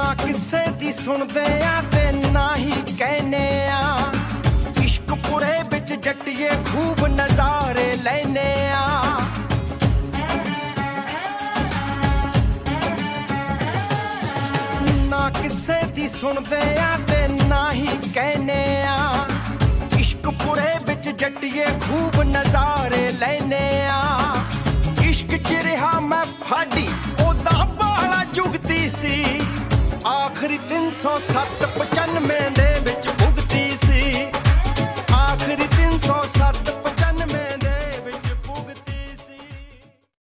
ना किसे दी सुनदे आ ते ना ही कहने आ। इश्कपुरे बिच जट्टिए खूब नजारे लेने आ। ना किसे दी सुनदे आ ते ना ही कहने आ। इश्कपुरे बिच जट्टिए खूब नजारे लेने आ। इश्क च रहा मैं फाड़ी ओदा बाला जुगती सी। आखरी 307 95 दे विच भुगती सी। आखरी 307